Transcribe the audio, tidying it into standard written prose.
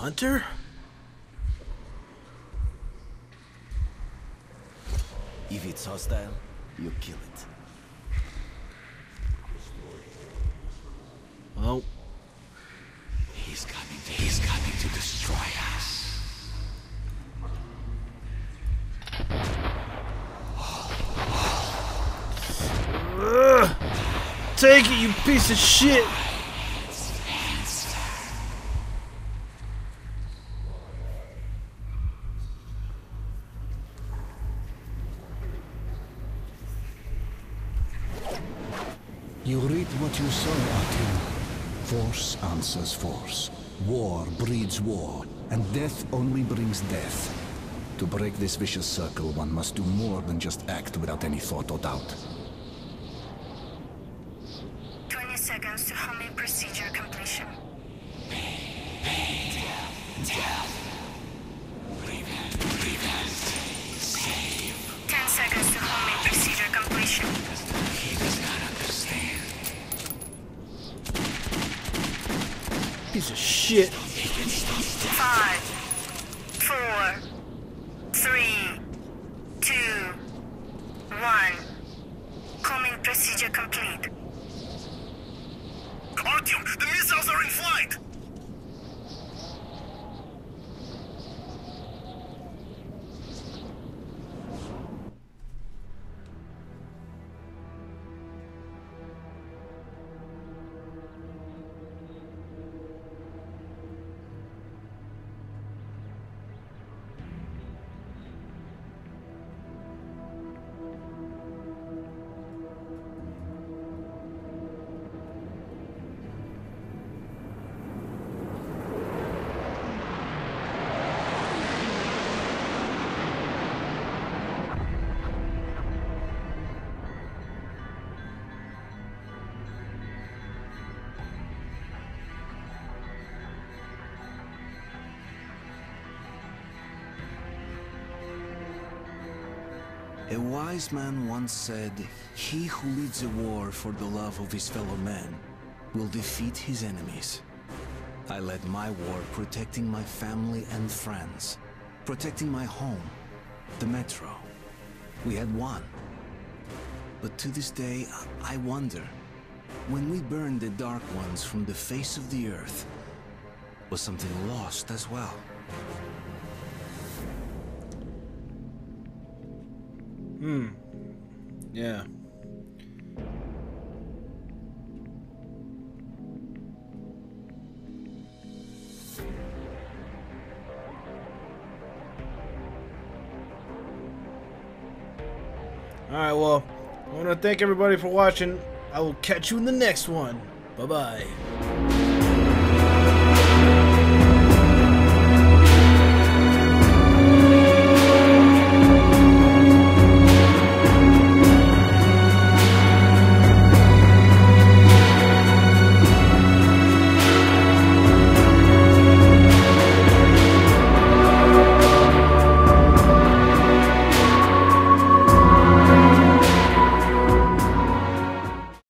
hunter? If it's hostile, you kill it. Oh. He's coming to destroy us. Ugh. Take it, you piece of shit! You reap what you sow, Artyom. Force answers force. War breeds war, and death only brings death. To break this vicious circle, one must do more than just act without any thought or doubt. 20 seconds to homing procedure completion. Death. Prevent. Save. 10 seconds to homing procedure completion. He does not understand. Piece of shit. 5, 4, 3, 2, 1. Homing procedure complete. Artyom, the missiles are in flight! A wise man once said, "He who leads a war for the love of his fellow men will defeat his enemies." I led my war protecting my family and friends, protecting my home, the Metro. We had won. But to this day, I wonder, when we burned the Dark Ones from the face of the earth, was something lost as well? Yeah. Alright, well, I want to thank everybody for watching. I will catch you in the next one. Bye-bye.